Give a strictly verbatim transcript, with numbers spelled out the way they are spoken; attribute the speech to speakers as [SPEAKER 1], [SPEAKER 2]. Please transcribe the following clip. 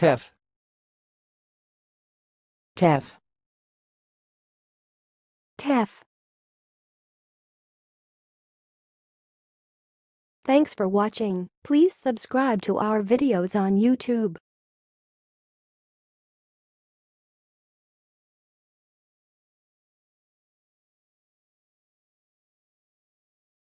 [SPEAKER 1] teff,
[SPEAKER 2] teff,
[SPEAKER 3] teff. Thanks for watching. Please subscribe to our videos on YouTube.